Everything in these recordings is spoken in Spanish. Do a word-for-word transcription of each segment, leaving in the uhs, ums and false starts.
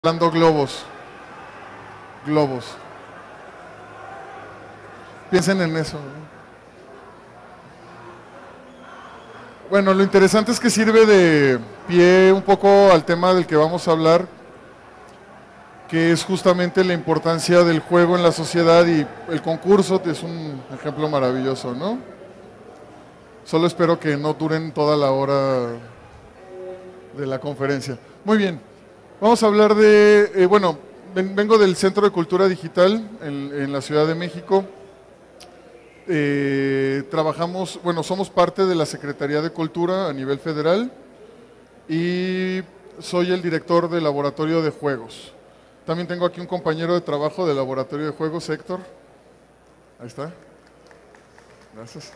Hablando globos, globos. Piensen en eso, ¿no? Bueno, lo interesante es que sirve de pie un poco al tema del que vamos a hablar, que es justamente la importancia del juego en la sociedad, y el concurso es un ejemplo maravilloso, ¿no? Solo espero que no duren toda la hora de la conferencia. Muy bien, vamos a hablar de, eh, bueno, ven, vengo del Centro de Cultura Digital en, en la Ciudad de México. Eh, trabajamos, bueno, somos parte de la Secretaría de Cultura a nivel federal y soy el director del Laboratorio de Juegos. También tengo aquí un compañero de trabajo del Laboratorio de Juegos, Héctor. Ahí está. Gracias.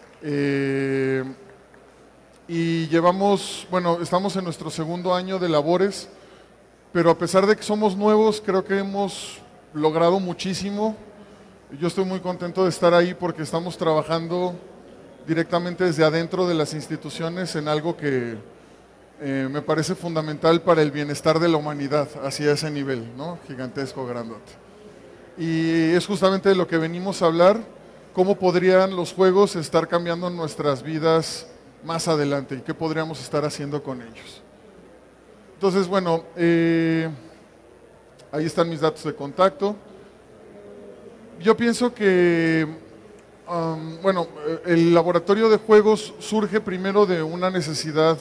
Eh, y llevamos, bueno, estamos en nuestro segundo año de labores, pero a pesar de que somos nuevos, creo que hemos logrado muchísimo. Yo estoy muy contento de estar ahí porque estamos trabajando directamente desde adentro de las instituciones en algo que eh, me parece fundamental para el bienestar de la humanidad, hacia ese nivel, ¿no? Gigantesco, grandote. Y es justamente de lo que venimos a hablar, cómo podrían los juegos estar cambiando nuestras vidas más adelante y qué podríamos estar haciendo con ellos. Entonces, bueno, eh, ahí están mis datos de contacto. Yo pienso que, um, bueno, el laboratorio de juegos surge primero de una necesidad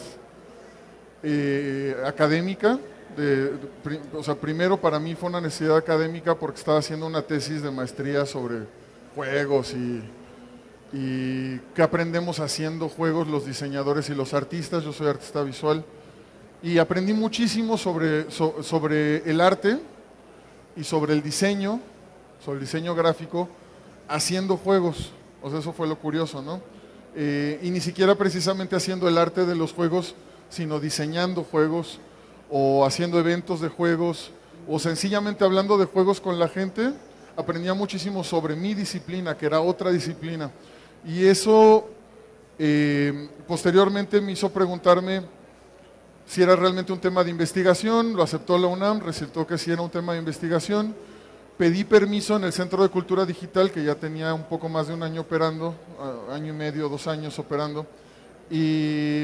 eh, académica. De, de, o sea, primero para mí fue una necesidad académica porque estaba haciendo una tesis de maestría sobre juegos y, y qué aprendemos haciendo juegos los diseñadores y los artistas. Yo soy artista visual y aprendí muchísimo sobre, so, sobre el arte y sobre el diseño, sobre el diseño gráfico, haciendo juegos. O sea, eso fue lo curioso, ¿no? Eh, y ni siquiera precisamente haciendo el arte de los juegos, sino diseñando juegos, o haciendo eventos de juegos, o sencillamente hablando de juegos con la gente. Aprendía muchísimo sobre mi disciplina, que era otra disciplina. Y eso eh, posteriormente me hizo preguntarme si era realmente un tema de investigación. Lo aceptó la UNAM, resultó que sí era un tema de investigación. Pedí permiso en el Centro de Cultura Digital, que ya tenía un poco más de un año operando, año y medio, dos años operando, y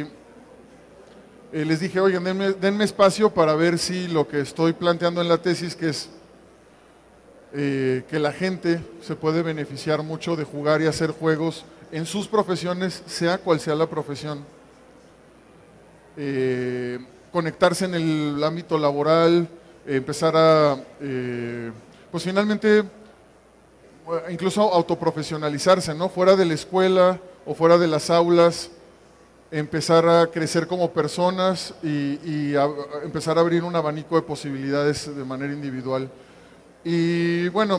eh, les dije, oigan, denme, denme espacio para ver si lo que estoy planteando en la tesis, que es eh, que la gente se puede beneficiar mucho de jugar y hacer juegos en sus profesiones, sea cual sea la profesión. Eh, conectarse en el ámbito laboral, eh, empezar a... Eh, pues finalmente incluso autoprofesionalizarse, ¿no? Fuera de la escuela o fuera de las aulas, empezar a crecer como personas y, y a, a empezar a abrir un abanico de posibilidades de manera individual. Y bueno,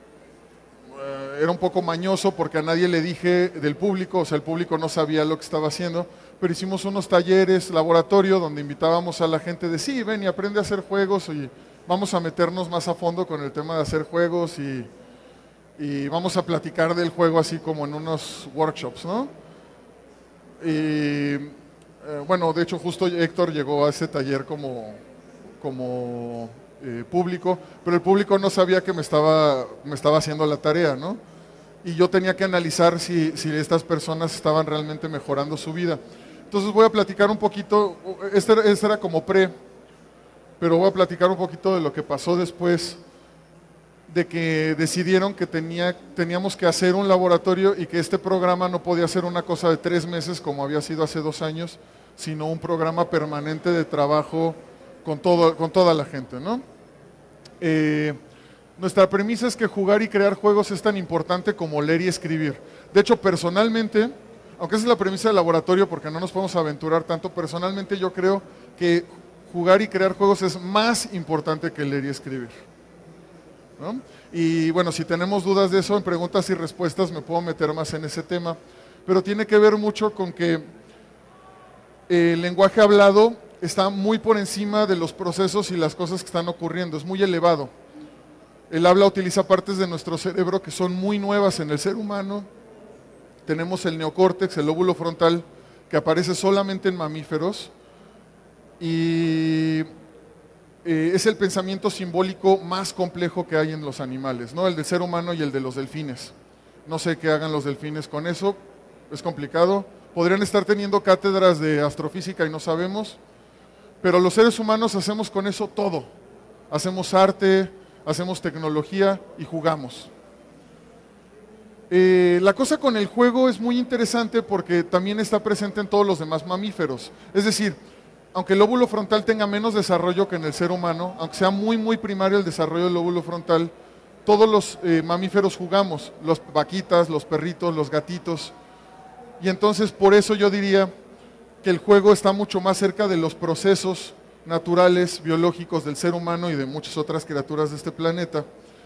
era un poco mañoso porque a nadie le dije del público, o sea, el público no sabía lo que estaba haciendo, pero hicimos unos talleres, laboratorio, donde invitábamos a la gente de sí, ven y aprende a hacer juegos y vamos a meternos más a fondo con el tema de hacer juegos y, y vamos a platicar del juego así como en unos workshops, ¿no? Y eh, bueno, de hecho justo Héctor llegó a ese taller como, como eh, público, pero el público no sabía que me estaba, me estaba haciendo la tarea, ¿no? Y yo tenía que analizar si, si estas personas estaban realmente mejorando su vida. Entonces voy a platicar un poquito, este era, este era como pre, pero voy a platicar un poquito de lo que pasó después de que decidieron que tenía, teníamos que hacer un laboratorio y que este programa no podía ser una cosa de tres meses como había sido hace dos años, sino un programa permanente de trabajo con, todo, con toda la gente, ¿no? Eh, nuestra premisa es que jugar y crear juegos es tan importante como leer y escribir. De hecho, personalmente, aunque esa es la premisa del laboratorio porque no nos podemos aventurar tanto, personalmente yo creo que jugar y crear juegos es más importante que leer y escribir, ¿no? Y bueno, si tenemos dudas de eso, en preguntas y respuestas me puedo meter más en ese tema, pero tiene que ver mucho con que el lenguaje hablado está muy por encima de los procesos y las cosas que están ocurriendo, es muy elevado. El habla utiliza partes de nuestro cerebro que son muy nuevas en el ser humano. Tenemos el neocórtex, el lóbulo frontal, que aparece solamente en mamíferos, y eh, es el pensamiento simbólico más complejo que hay en los animales, ¿no? El del ser humano y el de los delfines. No sé qué hagan los delfines con eso, es complicado. Podrían estar teniendo cátedras de astrofísica y no sabemos, pero los seres humanos hacemos con eso todo. Hacemos arte, hacemos tecnología y jugamos. Eh, la cosa con el juego es muy interesante porque también está presente en todos los demás mamíferos. Es decir, aunque el lóbulo frontal tenga menos desarrollo que en el ser humano, aunque sea muy muy primario el desarrollo del lóbulo frontal, todos los eh, mamíferos jugamos, los vaquitas, los perritos, los gatitos. Y entonces por eso yo diría que el juego está mucho más cerca de los procesos naturales, biológicos del ser humano y de muchas otras criaturas de este planeta.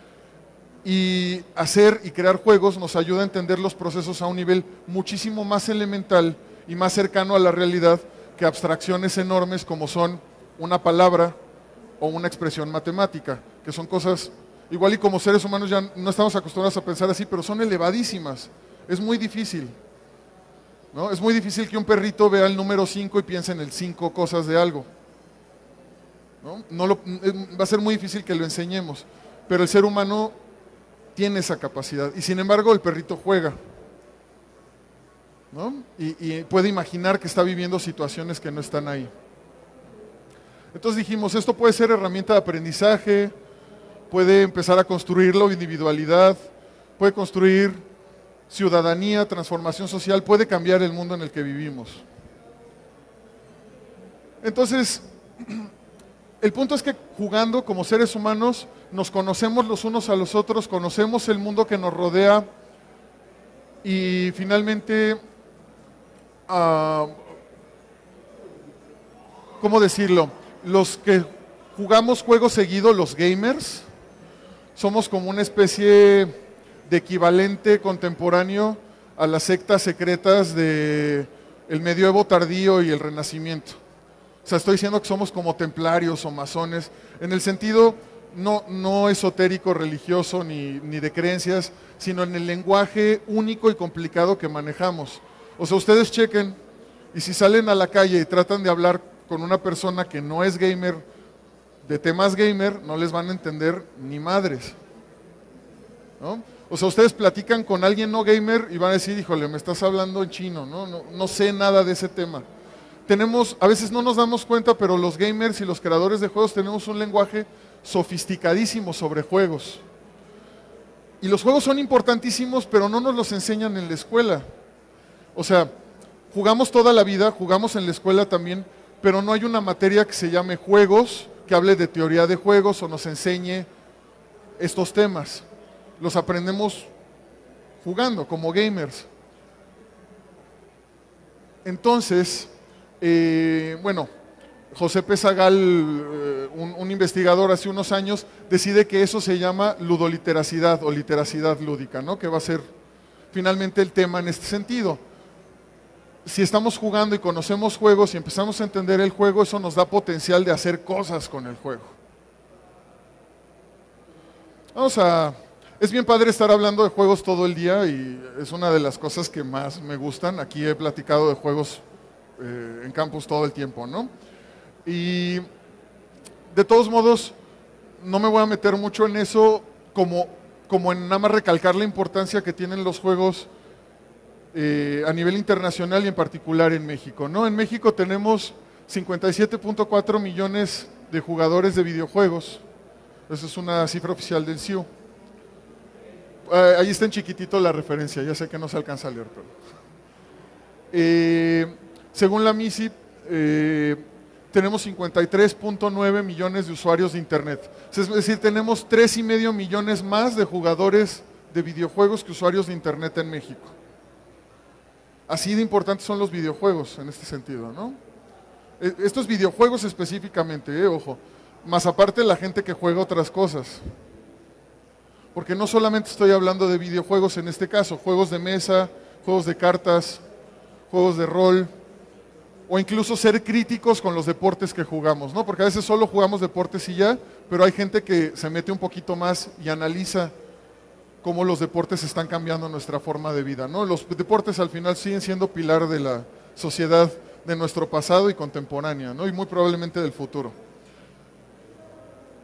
Y hacer y crear juegos nos ayuda a entender los procesos a un nivel muchísimo más elemental y más cercano a la realidad que abstracciones enormes como son una palabra o una expresión matemática, que son cosas, igual y como seres humanos ya no estamos acostumbrados a pensar así, pero son elevadísimas. Es muy difícil, ¿no? Es muy difícil que un perrito vea el número cinco y piense en el cinco cosas de algo, ¿no? No lo, va a ser muy difícil que lo enseñemos, pero el ser humano tiene esa capacidad y sin embargo el perrito juega, ¿no? Y, y puede imaginar que está viviendo situaciones que no están ahí. Entonces dijimos, esto puede ser herramienta de aprendizaje, puede empezar a construir la individualidad, puede construir ciudadanía, transformación social, puede cambiar el mundo en el que vivimos. Entonces, el punto es que jugando como seres humanos nos conocemos los unos a los otros, conocemos el mundo que nos rodea y finalmente, uh, ¿cómo decirlo? Los que jugamos juegos seguido, los gamers, somos como una especie de equivalente contemporáneo a las sectas secretas del medioevo tardío y el Renacimiento. O sea, estoy diciendo que somos como templarios o masones, en el sentido no, no esotérico, religioso, ni, ni de creencias, sino en el lenguaje único y complicado que manejamos. O sea, ustedes chequen, y si salen a la calle y tratan de hablar con una persona que no es gamer, de temas gamer, no les van a entender ni madres, ¿no? O sea, ustedes platican con alguien no gamer y van a decir, híjole, me estás hablando en chino, ¿no? No, no sé nada de ese tema. Tenemos, a veces no nos damos cuenta, pero los gamers y los creadores de juegos tenemos un lenguaje sofisticadísimo sobre juegos. Y los juegos son importantísimos, pero no nos los enseñan en la escuela. O sea, jugamos toda la vida, jugamos en la escuela también, pero no hay una materia que se llame juegos, que hable de teoría de juegos o nos enseñe estos temas. Los aprendemos jugando como gamers. Entonces, eh, bueno, José P. Zagal, eh, un, un investigador hace unos años, decide que eso se llama ludoliteracidad o literacidad lúdica, ¿no? Que va a ser finalmente el tema en este sentido. Si estamos jugando y conocemos juegos y empezamos a entender el juego, eso nos da potencial de hacer cosas con el juego. Vamos a... Es bien padre estar hablando de juegos todo el día y es una de las cosas que más me gustan. Aquí he platicado de juegos eh, en campus todo el tiempo, ¿no? Y de todos modos, no me voy a meter mucho en eso como, como en nada más recalcar la importancia que tienen los juegos eh, a nivel internacional y en particular en México, ¿no? En México tenemos cincuenta y siete punto cuatro millones de jugadores de videojuegos. Esa es una cifra oficial del C I U. Eh, ahí está en chiquitito la referencia, ya sé que no se alcanza a leer, pero... Eh, según la MISIP, eh, tenemos cincuenta y tres punto nueve millones de usuarios de Internet. Es decir, tenemos tres y medio millones más de jugadores de videojuegos que usuarios de Internet en México. Así de importantes son los videojuegos en este sentido, ¿no? Eh, estos videojuegos específicamente, eh, ojo, más aparte la gente que juega otras cosas. Porque no solamente estoy hablando de videojuegos en este caso, juegos de mesa, juegos de cartas, juegos de rol, o incluso ser críticos con los deportes que jugamos, ¿no? Porque a veces solo jugamos deportes y ya, pero hay gente que se mete un poquito más y analiza cómo los deportes están cambiando nuestra forma de vida, ¿no? Los deportes al final siguen siendo pilar de la sociedad de nuestro pasado y contemporánea, ¿no? Y muy probablemente del futuro.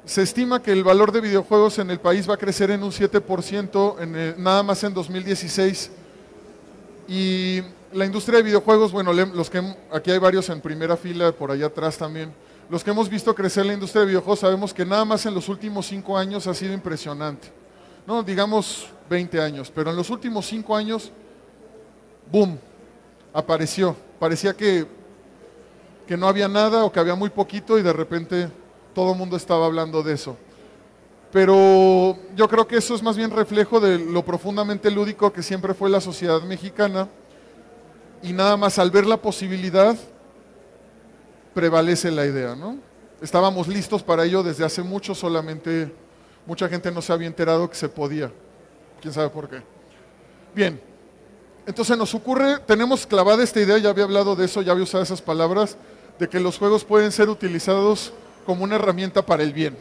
Se estima que el valor de videojuegos en el país va a crecer en un siete por ciento en el, nada más en dos mil dieciséis. Y la industria de videojuegos, bueno, los que aquí hay varios en primera fila, por allá atrás también. Los que hemos visto crecer la industria de videojuegos sabemos que nada más en los últimos cinco años ha sido impresionante. No, digamos veinte años, pero en los últimos cinco años, boom, apareció. Parecía que, que no había nada o que había muy poquito y de repente todo el mundo estaba hablando de eso. Pero yo creo que eso es más bien reflejo de lo profundamente lúdico que siempre fue la sociedad mexicana y nada más al ver la posibilidad prevalece la idea, ¿no? Estábamos listos para ello desde hace mucho, solamente mucha gente no se había enterado que se podía. ¿Quién sabe por qué? Bien, entonces nos ocurre, tenemos clavada esta idea, ya había hablado de eso, ya había usado esas palabras, de que los juegos pueden ser utilizados como una herramienta para el bien.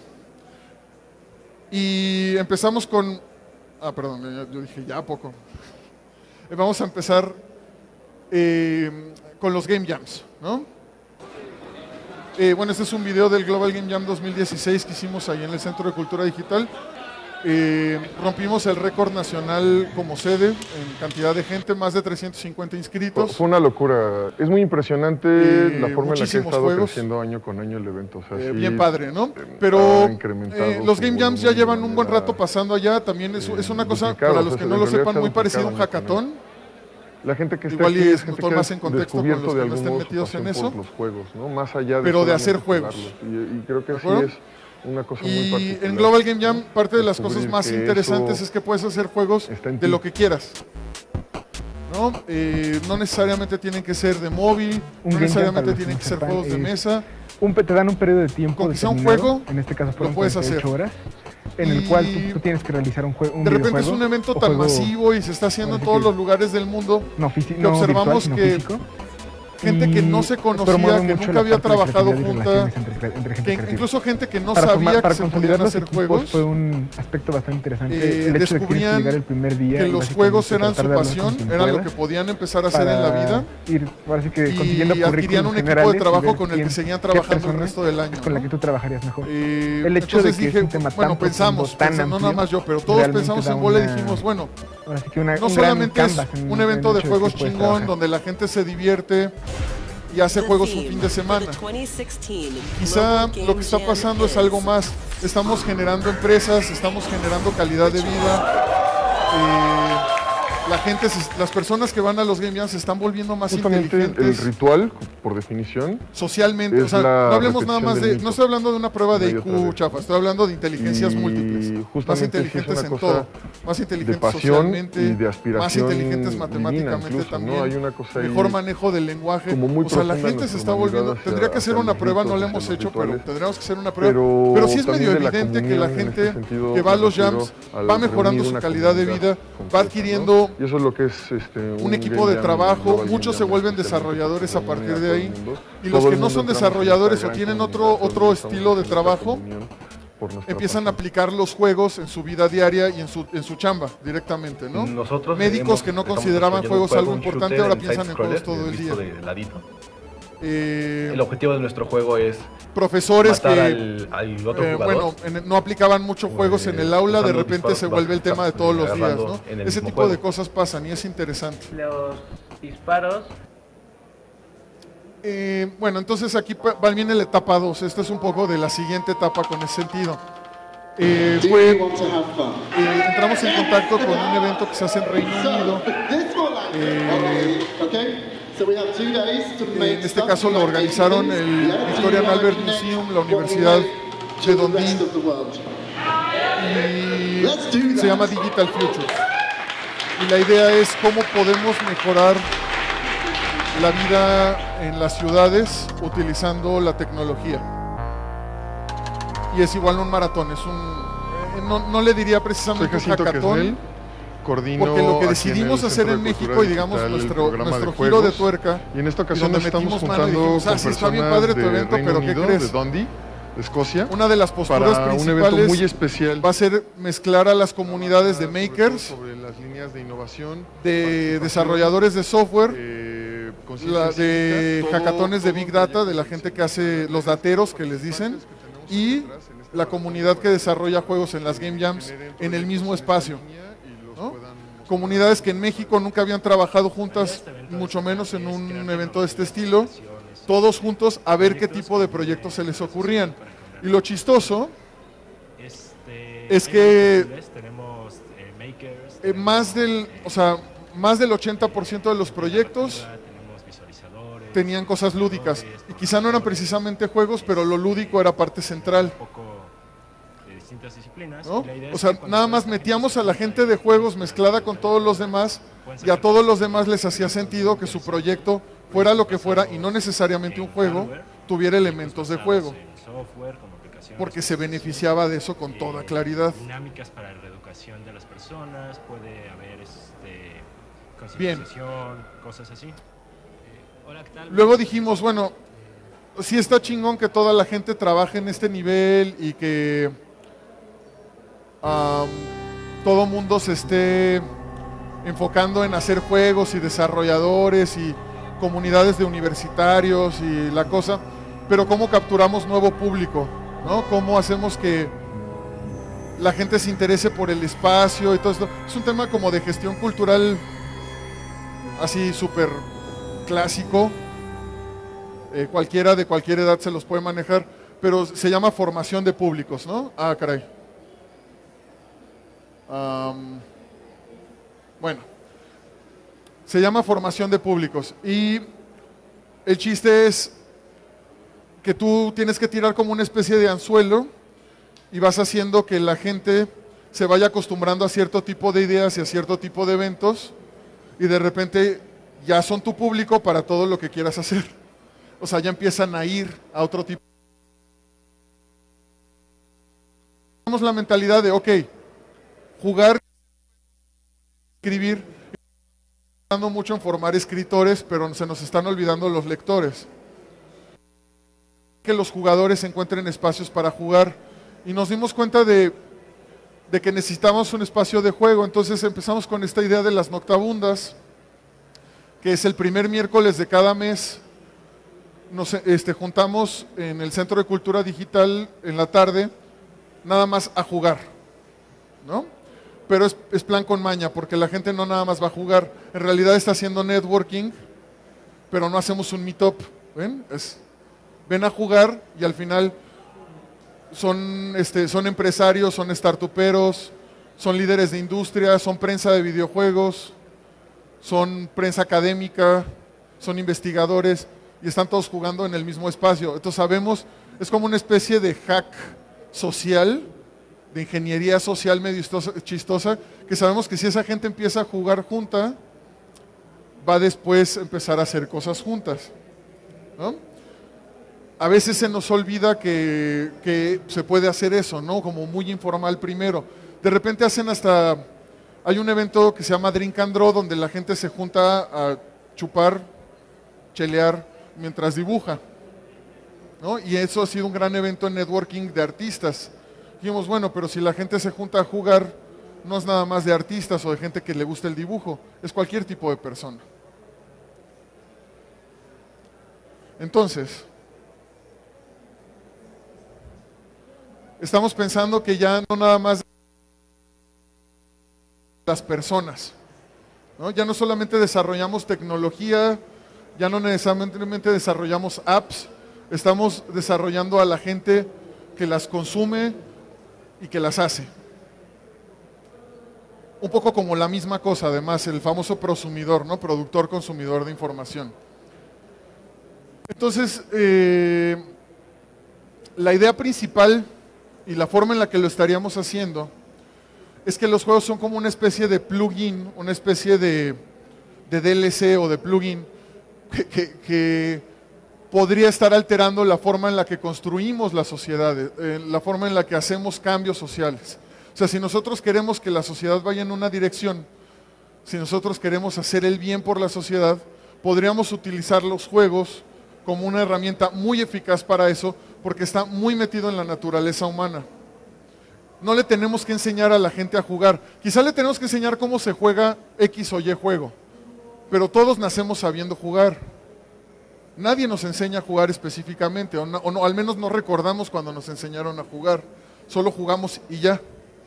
Y empezamos con... Ah, perdón, yo dije ya poco. Vamos a empezar eh, con los Game Jams, ¿no? Eh, bueno, este es un video del Global Game Jam dos mil dieciséis que hicimos ahí en el Centro de Cultura Digital. Eh, rompimos el récord nacional como sede en cantidad de gente, más de trescientos cincuenta inscritos. Fue una locura, es muy impresionante eh, la forma en la que ha estado juegos. creciendo año con año el evento. O sea, eh, sí, bien padre, ¿no? Pero eh, los Game Jams ya llevan un buen manera, rato pasando allá, también es, eh, es una cosa, duplicado, para los o sea, que no lo sepan, muy se parecido a un año con hackathon. año. La gente que está Igual aquí y es es gente todo que más en contexto con los que de no estén metidos en eso. Los juegos, ¿no? Más allá de pero de hacer juegos. Y, y creo que sí es una cosa y muy particular. en Global Game Jam, parte de las cosas más interesantes es que puedes hacer juegos de lo que quieras. ¿No? Eh, no necesariamente tienen que ser de móvil, un no necesariamente tienen que ser juegos de mesa. Un, te dan un periodo de tiempo con que sea un juego, en este caso lo puedes hacer. Horas, en el cual tú, tú tienes que realizar un juego. Un de repente es un evento tan masivo y se está haciendo en todos los lugares del mundo no, que no observamos virtual, que físico, gente que no se conocía, que nunca había trabajado junta, entre, entre que incluso gente que no para sabía formar, para que se podían hacer juegos. Fue un aspecto bastante interesante. Eh, el hecho descubrían de que, el primer día que los juegos eran su pasión, eran lo que podían empezar a hacer en la vida. Ir, así que y adquirían un equipo de trabajo con el que seguían trabajando el resto del año. Con la que tú trabajarías mejor. Eh, el hecho de que dije, es un tema bueno, tan pensamos, profundo, tan pensamos amplio, no nada más yo, pero todos pensamos en bola y dijimos, bueno, una, no un solamente es en, un evento en de juegos chingón donde la gente se divierte y hace juegos un fin de semana. Quizá lo que está pasando es algo más. Estamos generando empresas, estamos generando calidad de vida. Eh, la gente, las personas que van a los Game Jams se están volviendo más justamente inteligentes. El ritual, por definición, socialmente. O sea, no hablemos nada más de. No estoy hablando de una prueba de I Q chafa, estoy hablando de inteligencias y múltiples. Más inteligentes sí en todo. Más inteligentes socialmente. Y de aspiración más inteligentes matemáticamente incluso, también. ¿no? Hay una cosa mejor manejo del lenguaje. O sea, la gente se está volviendo. Hacia, tendría que hacer una prueba, no la hemos hecho, rituales, pero tendríamos que hacer una prueba. Pero, pero sí es medio evidente que la gente este sentido, que va a los jams va mejorando su calidad de vida, va adquiriendo. Y eso es lo que es este, un, un equipo de trabajo, muchos se vuelven desarrolladores a partir de ahí, y los que no son desarrolladores o tienen otro, otro estilo de trabajo, empiezan a aplicar los juegos en su vida diaria y en su, en su chamba directamente, ¿no? Nosotros médicos que no consideraban juegos algo importante ahora piensan en juegos todo el día. Eh, el objetivo de nuestro juego es profesores que al, al otro eh, bueno, en, no aplicaban mucho juegos eh, en el aula, de repente disparos, se vuelve el tema de todos los días, ¿no? Ese tipo juego. de cosas pasan y es interesante. Los disparos. Eh, bueno, entonces aquí viene la etapa dos. Esta es un poco de la siguiente etapa con ese sentido. Eh, fue, eh, entramos en contacto con un evento que se hace en Reino Unido. Eh, en este caso lo organizaron el Victorian Albert Museum, la Universidad de Dundee, y se llama Digital Futures. Y la idea es cómo podemos mejorar la vida en las ciudades utilizando la tecnología. Y es igual un maratón, es un, no, no le diría precisamente un hackathon, Coordino porque lo que decidimos en hacer en México y digamos nuestro, nuestro de giro de tuerca, y en esta ocasión donde estamos juntando dijimos, ah, sí, está bien padre tu evento, pero ¿qué crees? De Dundee, de Escocia, una de las posturas para principales un evento muy especial va a ser mezclar a las comunidades de makers, sobre las líneas de innovación, de desarrolladores de software, eh, la de hackatones de Big Data, de la gente que hace los dateros que les dicen, y la comunidad que desarrolla juegos en las Game Jams en el mismo espacio, ¿no? Comunidades que en México nunca habían trabajado juntas, mucho menos en un evento de este estilo, todos juntos a ver qué tipo de proyectos se les ocurrían. Y lo chistoso es que eh, más del, o sea, más del ochenta por ciento de los proyectos tenían cosas lúdicas. Y quizá no eran precisamente juegos, pero lo lúdico era parte central, ¿no? O sea, nada más metíamos a la gente de juegos mezclada con todos los demás, y a todos los demás les hacía sentido que su proyecto, fuera lo que fuera, y no necesariamente un juego, tuviera elementos de juego, porque se beneficiaba de eso con toda claridad. Dinámicas para la reeducación de las personas, puede haber este, concientización, cosas así. Luego dijimos, bueno, sí está chingón que toda la gente trabaje en este nivel y que um, todo mundo se esté enfocando en hacer juegos y desarrolladores y comunidades de universitarios y la cosa, pero ¿cómo capturamos nuevo público? ¿No? ¿Cómo hacemos que la gente se interese por el espacio y todo esto? Es un tema como de gestión cultural así súper clásico, eh, cualquiera de cualquier edad se los puede manejar, pero se llama formación de públicos, ¿no? Ah, caray. Um, bueno, se llama formación de públicos y el chiste es que tú tienes que tirar como una especie de anzuelo y vas haciendo que la gente se vaya acostumbrando a cierto tipo de ideas y a cierto tipo de eventos, y de repente ya son tu público para todo lo que quieras hacer. O sea, ya empiezan a ir a otro tipo. Tenemos la mentalidad de, ok, jugar, escribir, estamos mucho en formar escritores, pero se nos están olvidando los lectores. Que los jugadores encuentren espacios para jugar, y nos dimos cuenta de, de que necesitamos un espacio de juego. Entonces empezamos con esta idea de las noctabundas, que es el primer miércoles de cada mes. Nos este, juntamos en el Centro de Cultura Digital en la tarde, nada más a jugar, ¿no? Pero es, es plan con maña, porque la gente no nada más va a jugar, en realidad está haciendo networking, pero no hacemos un meetup, ¿ven? Es, ven a jugar y al final son, este, son empresarios, son startuperos, son líderes de industria, son prensa de videojuegos, son prensa académica, son investigadores, y están todos jugando en el mismo espacio. Entonces sabemos, es como una especie de hack social, de ingeniería social medio chistosa, que sabemos que si esa gente empieza a jugar junta, va después a empezar a hacer cosas juntas, ¿no? A veces se nos olvida que, que se puede hacer eso, ¿no? Como muy informal primero. De repente hacen hasta, hay un evento que se llama Drink and Draw, donde la gente se junta a chupar, chelear, mientras dibuja, ¿no? Y eso ha sido un gran evento en networking de artistas. Dijimos, bueno, pero si la gente se junta a jugar, no es nada más de artistas o de gente que le gusta el dibujo, es cualquier tipo de persona. Entonces, estamos pensando que ya no nada más las personas, ¿no? Ya no solamente desarrollamos tecnología, ya no necesariamente desarrollamos apps, estamos desarrollando a la gente que las consume y que las hace. Un poco como la misma cosa, además, el famoso prosumidor, ¿no? Productor, consumidor de información. Entonces, eh, la idea principal y la forma en la que lo estaríamos haciendo es que los juegos son como una especie de plugin, una especie de, de D L C o de plugin que, que, que podría estar alterando la forma en la que construimos la sociedad, eh, la forma en la que hacemos cambios sociales. O sea, si nosotros queremos que la sociedad vaya en una dirección, si nosotros queremos hacer el bien por la sociedad, podríamos utilizar los juegos como una herramienta muy eficaz para eso, porque está muy metido en la naturaleza humana. No le tenemos que enseñar a la gente a jugar. Quizá le tenemos que enseñar cómo se juega X o Y juego, pero todos nacemos sabiendo jugar. Nadie nos enseña a jugar específicamente, o, no, o no, al menos no recordamos cuando nos enseñaron a jugar. solo jugamos y ya.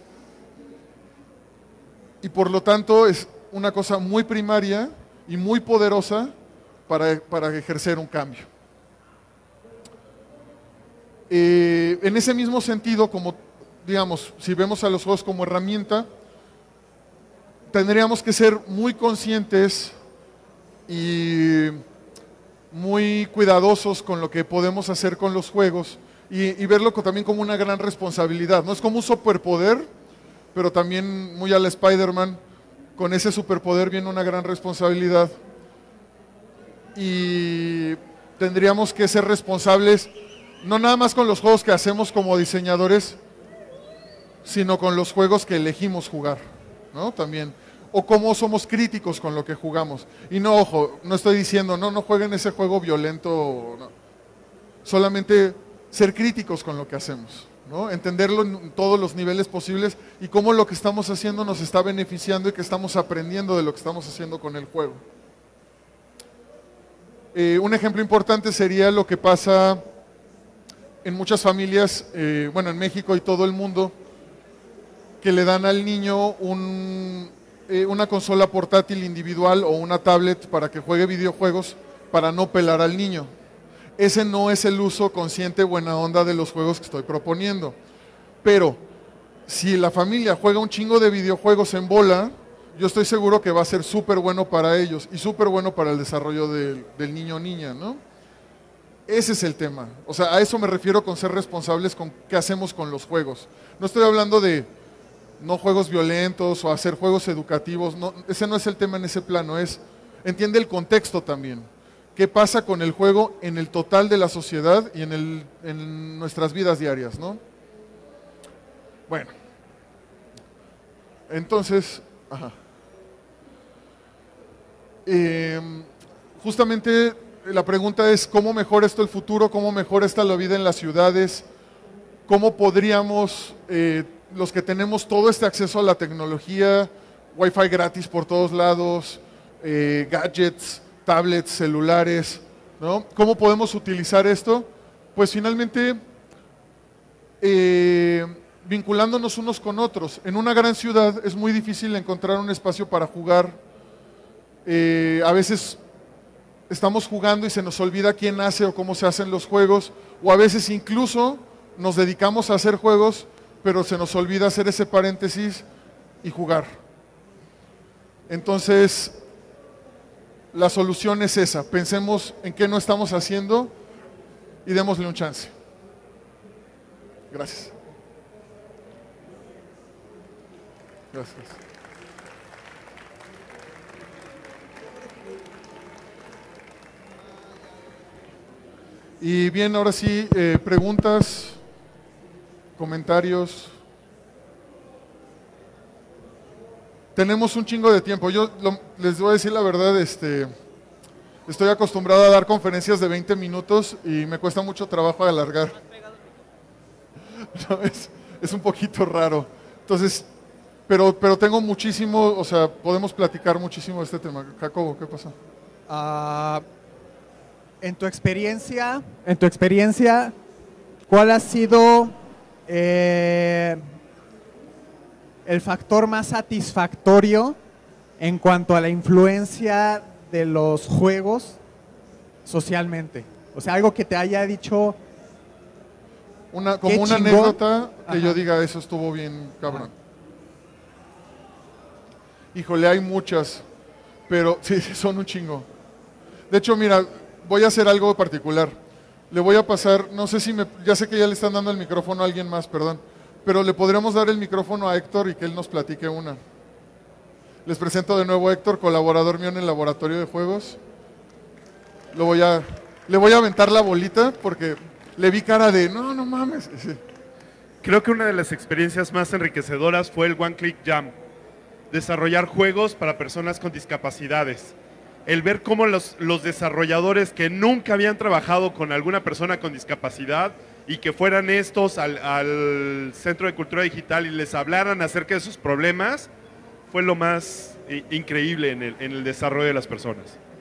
Y por lo tanto es una cosa muy primaria y muy poderosa para, para ejercer un cambio. Eh, en ese mismo sentido, como digamos, si vemos a los juegos como herramienta, tendríamos que ser muy conscientes y muy cuidadosos con lo que podemos hacer con los juegos y, y verlo también como una gran responsabilidad. No es como un superpoder, pero también muy a la Spider-Man, con ese superpoder viene una gran responsabilidad y tendríamos que ser responsables no nada más con los juegos que hacemos como diseñadores, sino con los juegos que elegimos jugar, ¿no? También. O cómo somos críticos con lo que jugamos. Y no, ojo, no estoy diciendo, no, no jueguen ese juego violento. No. Solamente ser críticos con lo que hacemos, ¿no? Entenderlo en todos los niveles posibles y cómo lo que estamos haciendo nos está beneficiando y que estamos aprendiendo de lo que estamos haciendo con el juego. Eh, un ejemplo importante sería lo que pasa en muchas familias, eh, bueno, en México y todo el mundo, que le dan al niño un, eh, una consola portátil individual o una tablet para que juegue videojuegos para no pelar al niño. Ese no es el uso consciente buena onda de los juegos que estoy proponiendo. Pero si la familia juega un chingo de videojuegos en bola, yo estoy seguro que va a ser súper bueno para ellos y súper bueno para el desarrollo del, del niño o niña, ¿no? Ese es el tema. O sea, a eso me refiero con ser responsables con qué hacemos con los juegos. No estoy hablando de no juegos violentos o hacer juegos educativos. No, ese no es el tema en ese plano. Es, entiende el contexto también. ¿Qué pasa con el juego en el total de la sociedad y en, el, en nuestras vidas diarias, ¿no? Bueno. Entonces, ajá. Eh, justamente la pregunta es ¿cómo mejora esto el futuro? ¿Cómo mejora esta la vida en las ciudades? ¿Cómo podríamos, eh, los que tenemos todo este acceso a la tecnología, Wi-Fi gratis por todos lados, eh, gadgets, tablets, celulares, ¿no? ¿Cómo podemos utilizar esto? Pues finalmente eh, vinculándonos unos con otros. En una gran ciudad es muy difícil encontrar un espacio para jugar. Eh, a veces estamos jugando y se nos olvida quién hace o cómo se hacen los juegos, o a veces incluso nos dedicamos a hacer juegos, pero se nos olvida hacer ese paréntesis y jugar. Entonces, la solución es esa, pensemos en qué no estamos haciendo y démosle un chance. Gracias. Gracias. Y bien, ahora sí, eh, preguntas, comentarios. Tenemos un chingo de tiempo. Yo lo, les voy a decir la verdad, este, estoy acostumbrado a dar conferencias de veinte minutos y me cuesta mucho trabajo alargar. No, es, es un poquito raro. Entonces, pero, pero tengo muchísimo, o sea, podemos platicar muchísimo de este tema. Jacobo, ¿qué pasa? Uh, en tu experiencia, en tu experiencia, ¿cuál ha sido eh, el factor más satisfactorio en cuanto a la influencia de los juegos socialmente? O sea, algo que te haya dicho... Una, como una chingón. Anécdota que Ajá. yo diga, eso estuvo bien cabrón. Ajá. Híjole, hay muchas, pero sí, son un chingo. De hecho, mira, voy a hacer algo particular. Le voy a pasar, no sé si me, ya sé que ya le están dando el micrófono a alguien más, perdón, pero le podríamos dar el micrófono a Héctor y que él nos platique una. Les presento de nuevo a Héctor, colaborador mío en el laboratorio de juegos. Lo voy a, le voy a aventar la bolita porque le vi cara de, no, no mames. Sí. Creo que una de las experiencias más enriquecedoras fue el One Click Jam. Desarrollar juegos para personas con discapacidades. El ver cómo los, los desarrolladores que nunca habían trabajado con alguna persona con discapacidad y que fueran estos al, al Centro de Cultura Digital y les hablaran acerca de sus problemas, fue lo más increíble en el, en el desarrollo de las personas.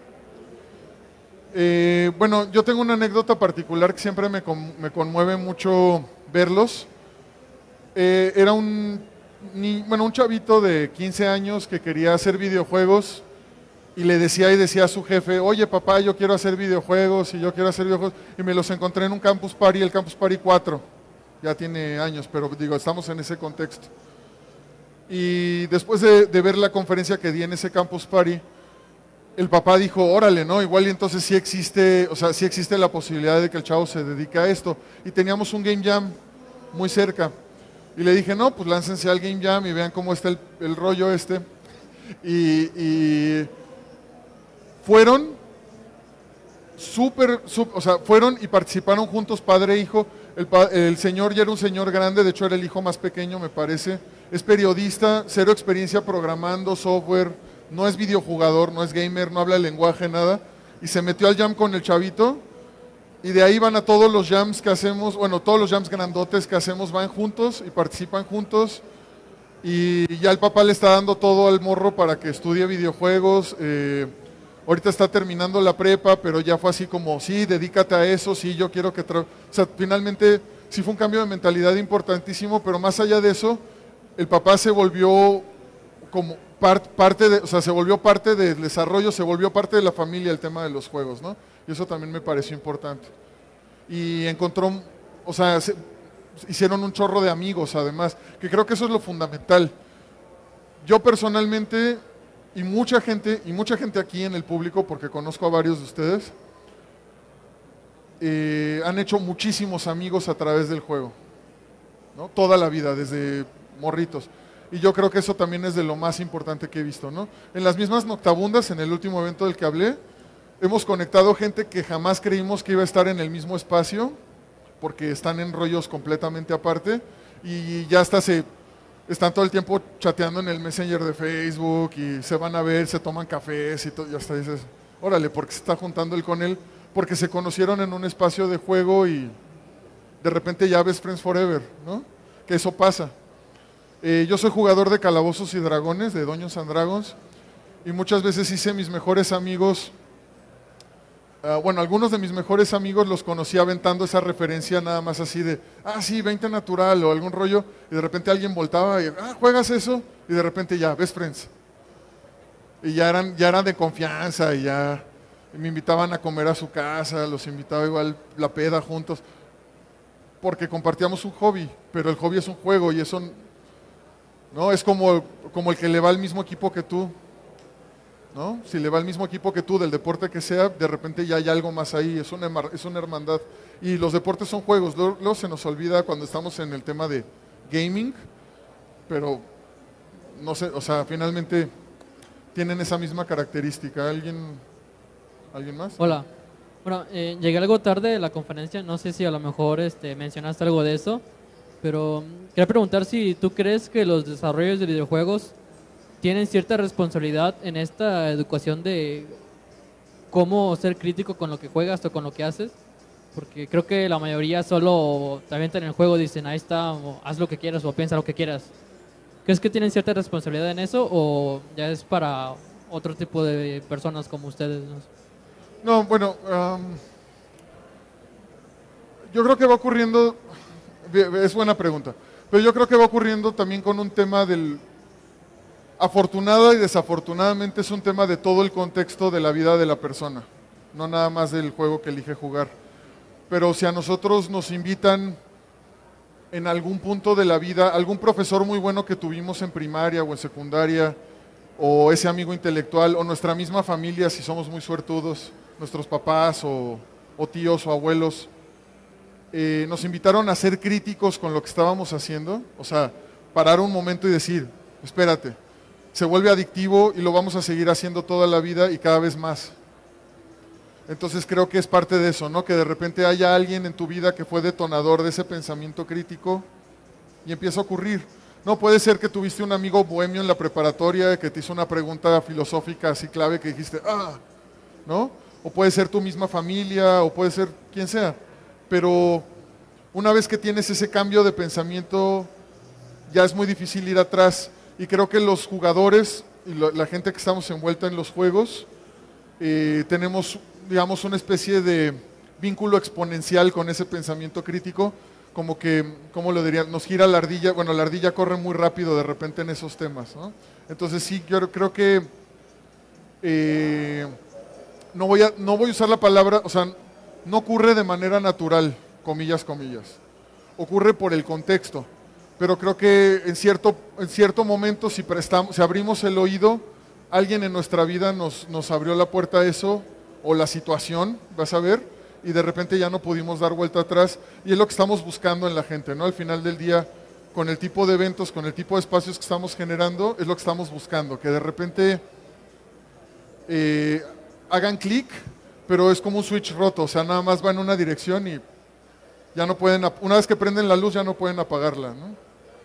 Eh, bueno, yo tengo una anécdota particular que siempre me, con, me conmueve mucho verlos. Eh, era un, ni, bueno, un chavito de quince años que quería hacer videojuegos y le decía y decía a su jefe, oye papá, yo quiero hacer videojuegos y yo quiero hacer videojuegos, y me los encontré en un Campus Party, el Campus Party cuatro, ya tiene años, pero digo, estamos en ese contexto. Y después de, de ver la conferencia que di en ese Campus Party, el papá dijo, órale, ¿no? Igual y entonces sí existe, o sea, sí existe la posibilidad de que el chavo se dedique a esto. Y teníamos un Game Jam muy cerca. Y le dije, no, pues láncense al Game Jam y vean cómo está el, el rollo este. Y, y fueron súper, o sea, fueron y participaron juntos padre e hijo. El, el señor ya era un señor grande, de hecho era el hijo más pequeño, me parece. Es periodista, cero experiencia programando software, no es videojugador, no es gamer, no habla el lenguaje, nada. Y se metió al jam con el chavito y de ahí van a todos los jams que hacemos, bueno, todos los jams grandotes que hacemos van juntos y participan juntos. Y ya el papá le está dando todo al morro para que estudie videojuegos. Eh, ahorita está terminando la prepa, pero ya fue así como, sí, dedícate a eso, sí, yo quiero que... Tra o sea, finalmente sí fue un cambio de mentalidad importantísimo, pero más allá de eso, el papá se volvió como part, parte de, o sea, se volvió parte del desarrollo, se volvió parte de la familia el tema de los juegos, ¿no? Y eso también me pareció importante. Y encontró, o sea, se, hicieron un chorro de amigos además, que creo que eso es lo fundamental. Yo personalmente, y mucha gente, y mucha gente aquí en el público, porque conozco a varios de ustedes, eh, han hecho muchísimos amigos a través del juego, ¿no? Toda la vida, desde morritos. Y yo creo que eso también es de lo más importante que he visto, ¿no? En las mismas Noctabundas, en el último evento del que hablé, hemos conectado gente que jamás creímos que iba a estar en el mismo espacio, porque están en rollos completamente aparte, y ya hasta se están todo el tiempo chateando en el Messenger de Facebook, y se van a ver, se toman cafés, y, todo, y hasta dices, órale, ¿por qué se está juntando él con él? Porque se conocieron en un espacio de juego y de repente ya ves Friends Forever, ¿no? Que eso pasa. Eh, yo soy jugador de Calabozos y Dragones, de Dungeons and Dragons, y muchas veces hice mis mejores amigos, uh, bueno, algunos de mis mejores amigos los conocí aventando esa referencia nada más así de, ah, sí, veinte natural o algún rollo, y de repente alguien voltaba y, ah, ¿juegas eso? Y de repente ya, best friends. Y ya eran, ya eran de confianza y ya me invitaban a comer a su casa, los invitaba igual la peda juntos, porque compartíamos un hobby, pero el hobby es un juego y eso... ¿no? Es como, como el que le va al mismo equipo que tú, ¿no? Si le va al mismo equipo que tú, del deporte que sea, de repente ya hay algo más ahí, es una, es una hermandad. Y los deportes son juegos, luego, luego se nos olvida cuando estamos en el tema de gaming, pero no sé, o sea, finalmente tienen esa misma característica. ¿Alguien, ¿alguien más? Hola. Bueno, eh, llegué algo tarde de la conferencia, no sé si a lo mejor este, mencionaste algo de eso, pero quería preguntar si tú crees que los desarrollos de videojuegos tienen cierta responsabilidad en esta educación de cómo ser crítico con lo que juegas o con lo que haces, porque creo que la mayoría solo te avientan en el juego, dicen ahí está, o haz lo que quieras o piensa lo que quieras. ¿Crees que tienen cierta responsabilidad en eso o ya es para otro tipo de personas como ustedes? No, bueno, um, yo creo que va ocurriendo, es buena pregunta, pero yo creo que va ocurriendo también con un tema del, afortunada y desafortunadamente es un tema de todo el contexto de la vida de la persona, no nada más del juego que elige jugar. Pero si a nosotros nos invitan en algún punto de la vida, algún profesor muy bueno que tuvimos en primaria o en secundaria, o ese amigo intelectual, o nuestra misma familia, si somos muy suertudos, nuestros papás o, o tíos o abuelos, eh, nos invitaron a ser críticos con lo que estábamos haciendo, o sea, parar un momento y decir, espérate, se vuelve adictivo y lo vamos a seguir haciendo toda la vida y cada vez más. Entonces creo que es parte de eso, ¿no? Que de repente haya alguien en tu vida que fue detonador de ese pensamiento crítico y empieza a ocurrir. No, puede ser que tuviste un amigo bohemio en la preparatoria que te hizo una pregunta filosófica así clave que dijiste, ah, ¿no? O puede ser tu misma familia, o puede ser quien sea. Pero una vez que tienes ese cambio de pensamiento, ya es muy difícil ir atrás. Y creo que los jugadores y lo, la gente que estamos envuelta en los juegos, eh, tenemos, digamos, una especie de vínculo exponencial con ese pensamiento crítico, como que, ¿cómo lo dirían? Nos gira la ardilla, bueno, la ardilla corre muy rápido de repente en esos temas, ¿no? Entonces sí, yo creo que eh, no, voy a, no voy a usar la palabra, o sea, no ocurre de manera natural, comillas, comillas. Ocurre por el contexto, pero creo que en cierto, en cierto momento, si, prestamos, si abrimos el oído, alguien en nuestra vida nos, nos abrió la puerta a eso, o la situación, vas a ver, y de repente ya no pudimos dar vuelta atrás, y es lo que estamos buscando en la gente, ¿no? Al final del día, con el tipo de eventos, con el tipo de espacios que estamos generando, es lo que estamos buscando, que de repente eh, hagan clic, pero es como un switch roto, o sea, nada más va en una dirección y ya no pueden, una vez que prenden la luz ya no pueden apagarla, ¿no?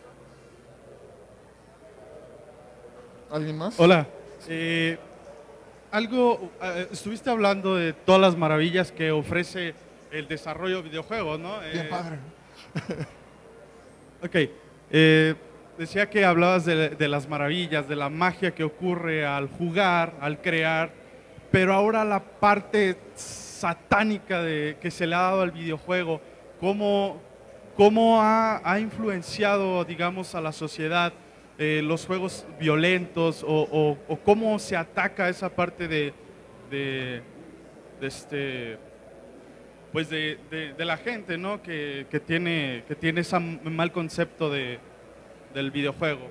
¿Alguien más? Hola. Eh, algo, eh, estuviste hablando de todas las maravillas que ofrece el desarrollo de videojuegos, ¿no? Bien eh, padre. Ok. Eh, decía que hablabas de, de las maravillas, de la magia que ocurre al jugar, al crear, pero ahora la parte satánica de, que se le ha dado al videojuego, ¿cómo, cómo ha, ha influenciado, digamos, a la sociedad eh, los juegos violentos o, o, o cómo se ataca esa parte de, de, de este, pues de, de, de la gente, ¿no? que, que tiene, que tiene ese mal concepto de, del videojuego?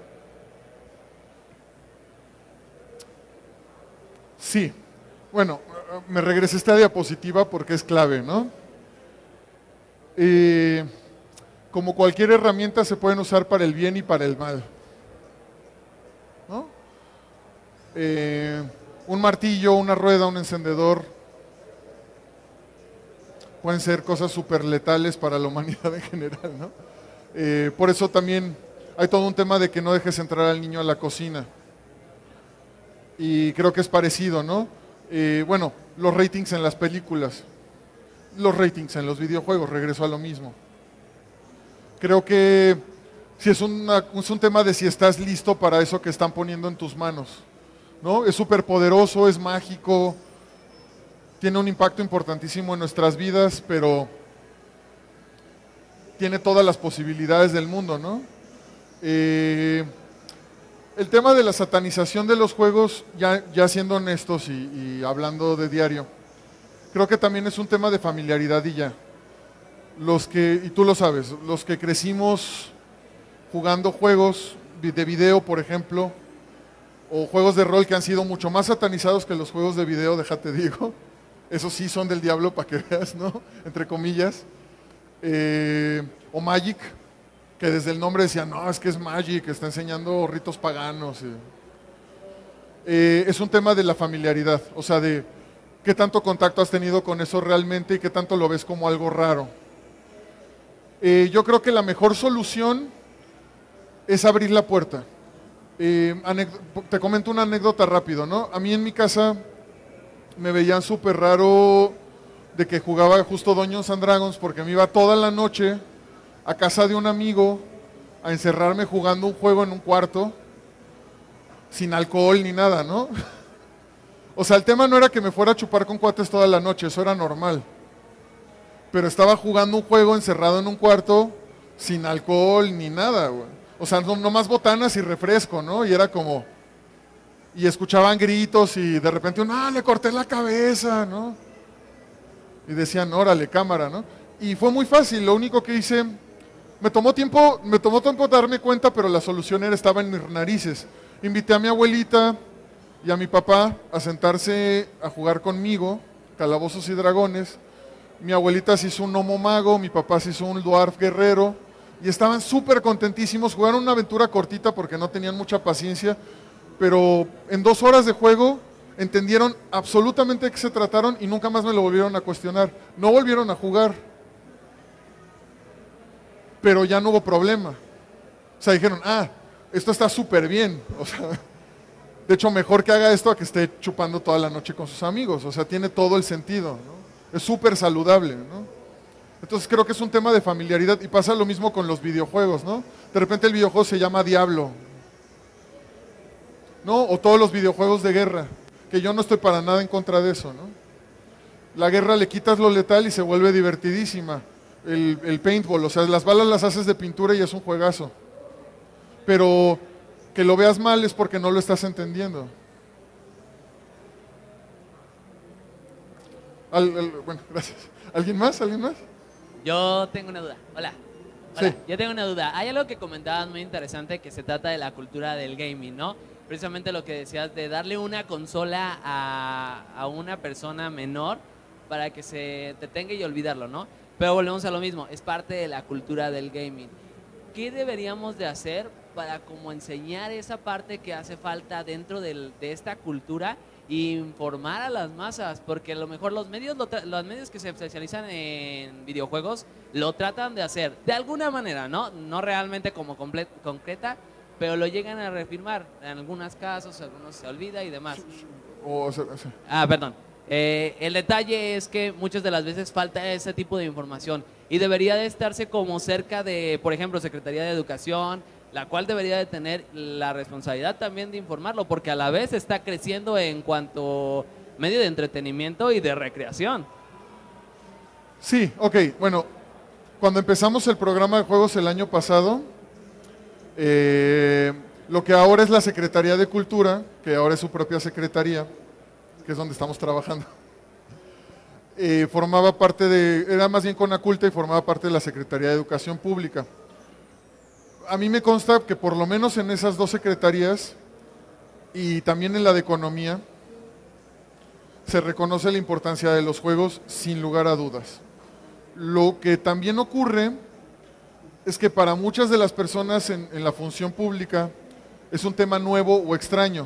Sí. Bueno, me regresé a esta diapositiva porque es clave, ¿no? Eh, como cualquier herramienta se pueden usar para el bien y para el mal, ¿no? Eh, un martillo, una rueda, un encendedor pueden ser cosas súper letales para la humanidad en general, ¿no? Eh, por eso también hay todo un tema de que no dejes entrar al niño a la cocina. Y creo que es parecido, ¿no? Eh, bueno, los ratings en las películas, los ratings en los videojuegos, regreso a lo mismo. Creo que si es, una, es un tema de si estás listo para eso que están poniendo en tus manos, ¿no? Es súper poderoso, es mágico, tiene un impacto importantísimo en nuestras vidas, pero tiene todas las posibilidades del mundo, ¿no? Eh, el tema de la satanización de los juegos, ya, ya siendo honestos y, y hablando de diario, creo que también es un tema de familiaridad y ya. Los que, y tú lo sabes, los que crecimos jugando juegos de video, por ejemplo, o juegos de rol que han sido mucho más satanizados que los juegos de video, déjate digo, esos sí son del diablo para que veas, ¿no? Entre comillas. Eh, o Magic, que desde el nombre decían, no, es que es Magic, está enseñando ritos paganos. Eh. Eh, es un tema de la familiaridad, o sea, de qué tanto contacto has tenido con eso realmente y qué tanto lo ves como algo raro. Eh, yo creo que la mejor solución es abrir la puerta. Eh, te comento una anécdota rápido, ¿no? A mí en mi casa me veían súper raro de que jugaba justo Dungeons and Dragons porque me iba toda la noche a casa de un amigo a encerrarme jugando un juego en un cuarto sin alcohol ni nada, ¿no? O sea, el tema no era que me fuera a chupar con cuates toda la noche, eso era normal. Pero estaba jugando un juego encerrado en un cuarto sin alcohol ni nada, güey. O sea, no, nomás botanas y refresco, ¿no? Y era como... Y escuchaban gritos y de repente uno, ah, le corté la cabeza, ¿no? Y decían, órale, cámara, ¿no? Y fue muy fácil, lo único que hice... Me tomó tiempo, me tomó tiempo darme cuenta, pero la solución era, estaba en mis narices. Invité a mi abuelita y a mi papá a sentarse a jugar conmigo, Calabozos y Dragones. Mi abuelita se hizo un gnomo mago, mi papá se hizo un dwarf guerrero, y estaban súper contentísimos. Jugaron una aventura cortita porque no tenían mucha paciencia, pero en dos horas de juego entendieron absolutamente de qué se trataron y nunca más me lo volvieron a cuestionar. No volvieron a jugar, pero ya no hubo problema. O sea, dijeron, ah, esto está súper bien. O sea, de hecho, mejor que haga esto a que esté chupando toda la noche con sus amigos. O sea, tiene todo el sentido, ¿no? Es súper saludable, ¿no? Entonces creo que es un tema de familiaridad y pasa lo mismo con los videojuegos, ¿no? De repente el videojuego se llama Diablo, ¿no? O todos los videojuegos de guerra, que yo no estoy para nada en contra de eso, ¿no? La guerra le quitas lo letal y se vuelve divertidísima, el, el paintball, o sea, las balas las haces de pintura y es un juegazo. Pero que lo veas mal es porque no lo estás entendiendo. Al, al, bueno, gracias. ¿Alguien más? ¿Alguien más? Yo tengo una duda. Hola. Hola. Sí. Yo tengo una duda. Hay algo que comentabas muy interesante que se trata de la cultura del gaming, ¿no? Precisamente lo que decías de darle una consola a, a una persona menor para que se detenga y olvidarlo, ¿no? Pero volvemos a lo mismo, es parte de la cultura del gaming. ¿Qué deberíamos de hacer para como enseñar esa parte que hace falta dentro del, de esta cultura e informar a las masas? Porque a lo mejor los medios, lo los medios que se especializan en videojuegos lo tratan de hacer de alguna manera, ¿no? No realmente como concreta, pero lo llegan a reafirmar. En algunos casos, algunos se olvida y demás. O sea, sí. Ah, perdón. Eh, el detalle es que muchas de las veces falta ese tipo de información y debería de estarse como cerca de, por ejemplo, Secretaría de Educación, la cual debería de tener la responsabilidad también de informarlo, porque a la vez está creciendo en cuanto medio de entretenimiento y de recreación. Sí, ok, bueno, cuando empezamos el programa de juegos el año pasado, eh, lo que ahora es la Secretaría de Cultura, que ahora es su propia secretaría, que es donde estamos trabajando, eh, formaba parte de, era más bien Conaculta y formaba parte de la Secretaría de Educación Pública. A mí me consta que por lo menos en esas dos secretarías y también en la de Economía se reconoce la importancia de los juegos sin lugar a dudas. Lo que también ocurre es que para muchas de las personas en, en la función pública es un tema nuevo o extraño,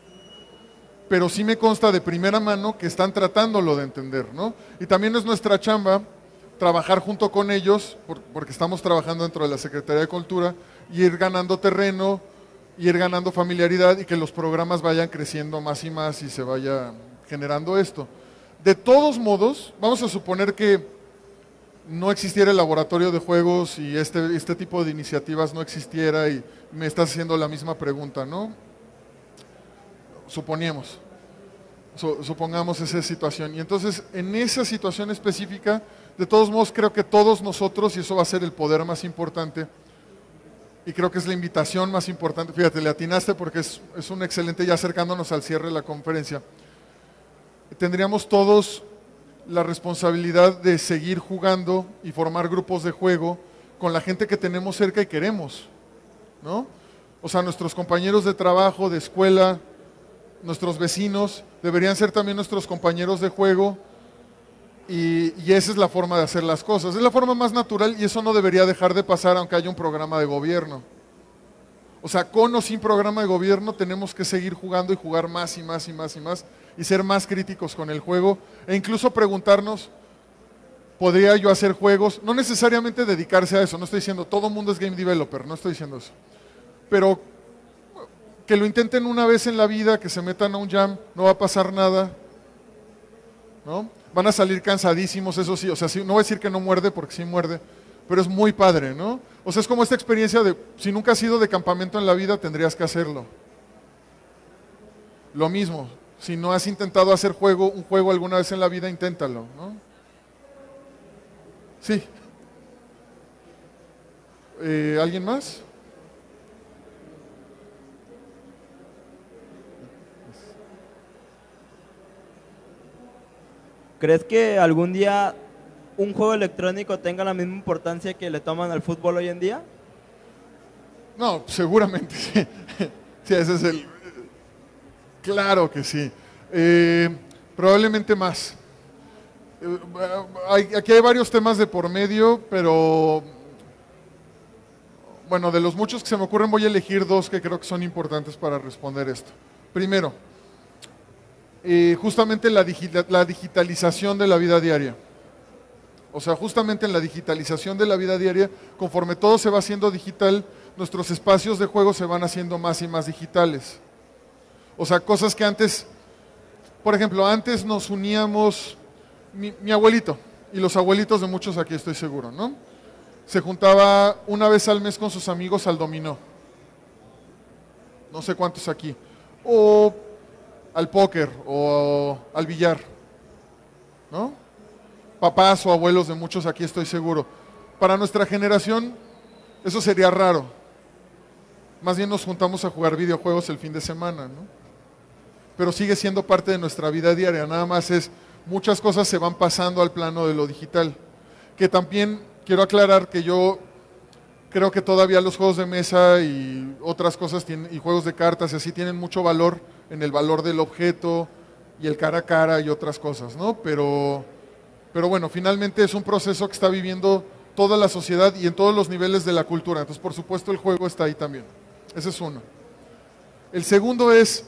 pero sí me consta de primera mano que están tratándolo de entender, ¿no? Y también es nuestra chamba trabajar junto con ellos, por, porque estamos trabajando dentro de la Secretaría de Cultura, y ir ganando terreno, ir ganando familiaridad y que los programas vayan creciendo más y más y se vaya generando esto. De todos modos, vamos a suponer que no existiera el laboratorio de juegos y este, este tipo de iniciativas no existiera y me estás haciendo la misma pregunta, ¿no? Suponemos, su, supongamos esa situación. Y entonces, en esa situación específica, de todos modos, creo que todos nosotros, y eso va a ser el poder más importante, y creo que es la invitación más importante, fíjate, le atinaste porque es, es un excelente, ya acercándonos al cierre de la conferencia, tendríamos todos la responsabilidad de seguir jugando y formar grupos de juego con la gente que tenemos cerca y queremos, ¿no? O sea, nuestros compañeros de trabajo, de escuela, nuestros vecinos, deberían ser también nuestros compañeros de juego y, y esa es la forma de hacer las cosas. Es la forma más natural y eso no debería dejar de pasar aunque haya un programa de gobierno. O sea, con o sin programa de gobierno tenemos que seguir jugando y jugar más y más y más y más y ser más críticos con el juego e incluso preguntarnos, ¿podría yo hacer juegos? No necesariamente dedicarse a eso, no estoy diciendo todo el mundo es game developer, no estoy diciendo eso. Pero que lo intenten una vez en la vida, que se metan a un jam, no va a pasar nada, ¿no? Van a salir cansadísimos, eso sí, o sea, sí, no voy a decir que no muerde porque sí muerde, pero es muy padre, ¿no? O sea, es como esta experiencia de, si nunca has ido de campamento en la vida, tendrías que hacerlo. Lo mismo, si no has intentado hacer juego, un juego alguna vez en la vida, inténtalo, ¿no? Sí. Eh, ¿Alguien más? ¿Crees que algún día un juego electrónico tenga la misma importancia que le toman al fútbol hoy en día? No, seguramente sí. Sí, ese es el... Claro que sí. Eh, probablemente más. Eh, hay, aquí hay varios temas de por medio, pero... Bueno, de los muchos que se me ocurren voy a elegir dos que creo que son importantes para responder esto. Primero, eh, justamente la, digi- la digitalización de la vida diaria. O sea, justamente en la digitalización de la vida diaria, conforme todo se va haciendo digital, nuestros espacios de juego se van haciendo más y más digitales. O sea, cosas que antes, por ejemplo, antes nos uníamos, mi, mi abuelito y los abuelitos de muchos aquí estoy seguro, ¿no? Se juntaba una vez al mes con sus amigos al dominó. No sé cuántos aquí. O al póker o al billar, ¿no? Papás o abuelos de muchos aquí estoy seguro. para nuestra generación eso sería raro. Más bien nos juntamos a jugar videojuegos el fin de semana, ¿no? Pero sigue siendo parte de nuestra vida diaria, nada más es, muchas cosas se van pasando al plano de lo digital. Que también quiero aclarar que yo creo que todavía los juegos de mesa y otras cosas tienen, y juegos de cartas y así tienen mucho valor en el valor del objeto y el cara a cara y otras cosas, ¿no? Pero, pero bueno, finalmente es un proceso que está viviendo toda la sociedad y en todos los niveles de la cultura. Entonces, por supuesto, el juego está ahí también. Ese es uno. El segundo es,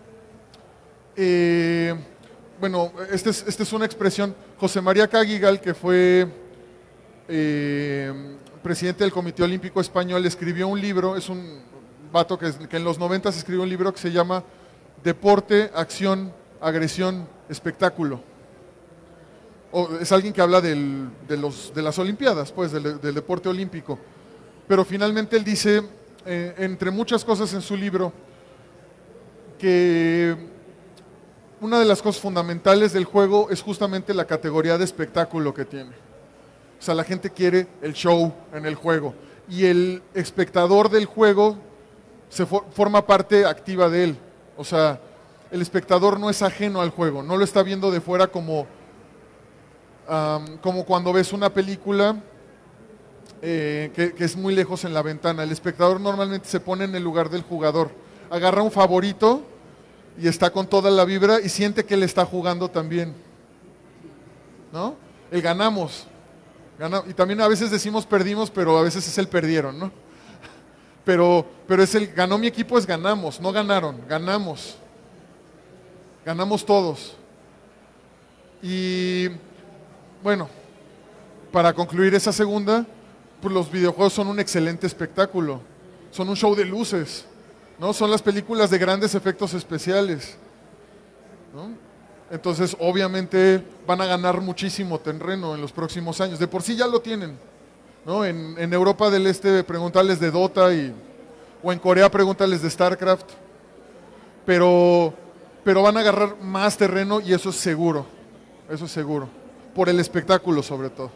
eh, bueno, esta es, este es una expresión, José María Cagigal, que fue eh, presidente del Comité Olímpico Español, escribió un libro, es un vato que, que en los noventas escribió un libro que se llama Deporte, Acción, Agresión, Espectáculo. O, es alguien que habla del, de, los, de las Olimpiadas, pues, del, del deporte olímpico. Pero finalmente él dice, eh, entre muchas cosas en su libro, que una de las cosas fundamentales del juego es justamente la categoría de espectáculo que tiene. O sea, la gente quiere el show en el juego y el espectador del juego se for, forma parte activa de él. O sea, el espectador no es ajeno al juego, no lo está viendo de fuera como, um, como cuando ves una película eh, que, que es muy lejos en la ventana. El espectador normalmente se pone en el lugar del jugador, agarra un favorito y está con toda la vibra y siente que él está jugando también, ¿no? El ganamos, gana, y también a veces decimos perdimos, pero a veces es el perdieron, ¿no? Pero, pero es el ganó mi equipo, es ganamos, no ganaron, ganamos, ganamos todos. Y bueno, para concluir esa segunda, pues los videojuegos son un excelente espectáculo, son un show de luces, ¿no? Son las películas de grandes efectos especiales, ¿no? Entonces, obviamente, van a ganar muchísimo terreno en los próximos años. De por sí ya lo tienen, ¿no? En, en Europa del Este, preguntarles de Dota, y, o en Corea, preguntarles de StarCraft. Pero, pero van a agarrar más terreno y eso es seguro, eso es seguro, por el espectáculo sobre todo.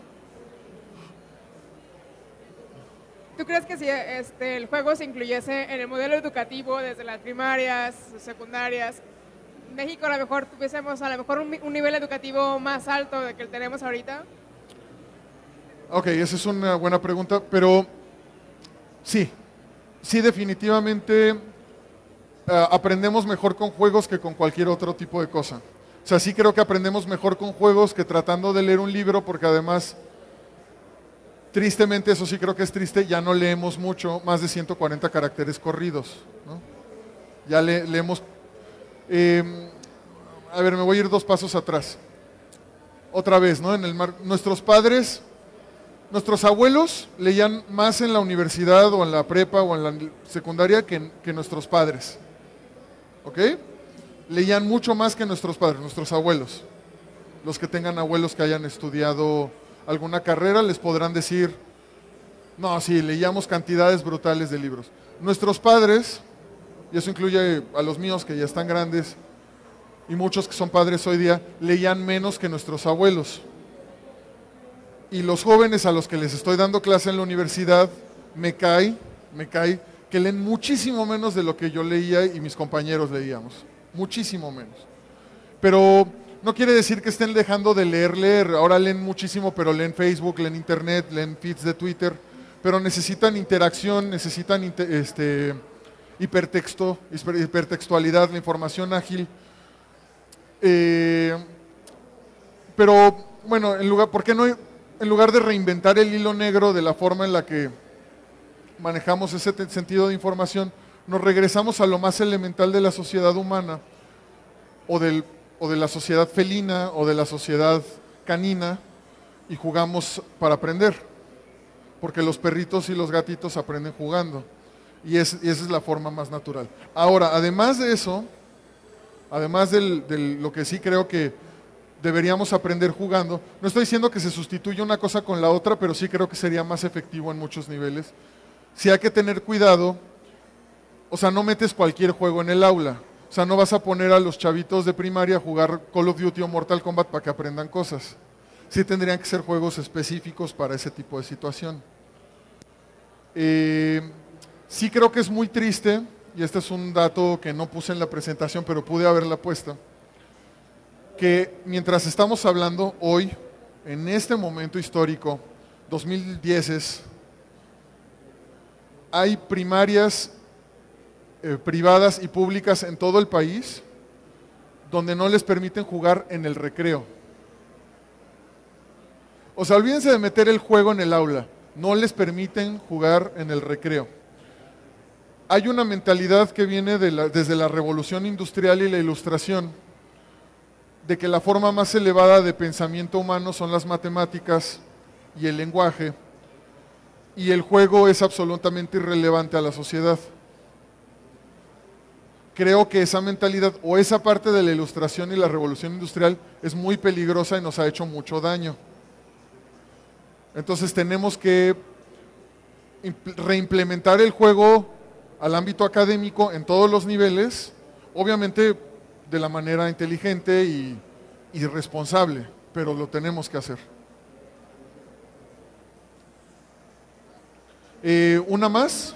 ¿Tú crees que si este, el juego se incluyese en el modelo educativo desde las primarias, secundarias, México a lo mejor tuviésemos a lo mejor un, un nivel educativo más alto del que tenemos ahorita? Ok, esa es una buena pregunta, pero sí, sí definitivamente uh, aprendemos mejor con juegos que con cualquier otro tipo de cosa. O sea, sí creo que aprendemos mejor con juegos que tratando de leer un libro, porque además, tristemente, eso sí creo que es triste, ya no leemos mucho, más de ciento cuarenta caracteres corridos, ¿no? Ya le, leemos... Eh, a ver, me voy a ir dos pasos atrás. Otra vez, ¿no? En el mar, nuestros padres, nuestros abuelos leían más en la universidad o en la prepa o en la secundaria que, que nuestros padres. ¿Ok? Leían mucho más que nuestros padres, nuestros abuelos. Los que tengan abuelos que hayan estudiado alguna carrera les podrán decir, no, sí, leíamos cantidades brutales de libros. Nuestros padres, y eso incluye a los míos que ya están grandes, y muchos que son padres hoy día, leían menos que nuestros abuelos. Y los jóvenes a los que les estoy dando clase en la universidad, me cae, me cae, que leen muchísimo menos de lo que yo leía y mis compañeros leíamos. Muchísimo menos. Pero no quiere decir que estén dejando de leer, leer. Ahora leen muchísimo, pero leen Facebook, leen Internet, leen feeds de Twitter. Pero necesitan interacción, necesitan inter, este, hipertexto, hipertextualidad, la información ágil. Eh, pero, bueno, en lugar, ¿por qué no, en lugar de reinventar el hilo negro de la forma en la que manejamos ese sentido de información, nos regresamos a lo más elemental de la sociedad humana, o, del, o de la sociedad felina, o de la sociedad canina, y jugamos para aprender? Porque los perritos y los gatitos aprenden jugando. Y, es, y esa es la forma más natural. Ahora, además de eso, además de lo que sí creo que deberíamos aprender jugando, no estoy diciendo que se sustituya una cosa con la otra, pero sí creo que sería más efectivo en muchos niveles. Sí hay que tener cuidado, o sea, no metes cualquier juego en el aula. O sea, no vas a poner a los chavitos de primaria a jugar Call of Duty o Mortal Kombat para que aprendan cosas. sí tendrían que ser juegos específicos para ese tipo de situación. Eh, sí creo que es muy triste, y este es un dato que no puse en la presentación, pero pude haberla puesto, que mientras estamos hablando hoy, en este momento histórico, dos mil diez, hay primarias eh, privadas y públicas en todo el país donde no les permiten jugar en el recreo. O sea, olvídense de meter el juego en el aula, no les permiten jugar en el recreo. Hay una mentalidad que viene de la, desde la revolución industrial y la ilustración, de que la forma más elevada de pensamiento humano son las matemáticas y el lenguaje, y el juego es absolutamente irrelevante a la sociedad. Creo que esa mentalidad o esa parte de la ilustración y la revolución industrial es muy peligrosa y nos ha hecho mucho daño. Entonces tenemos que reimplementar el juego al ámbito académico en todos los niveles, obviamente de la manera inteligente y, y responsable, pero lo tenemos que hacer. Eh, ¿Una más?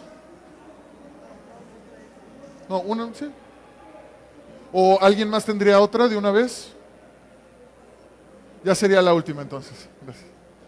No, una, sí. ¿O alguien más tendría otra de una vez? Ya sería la última entonces. Gracias.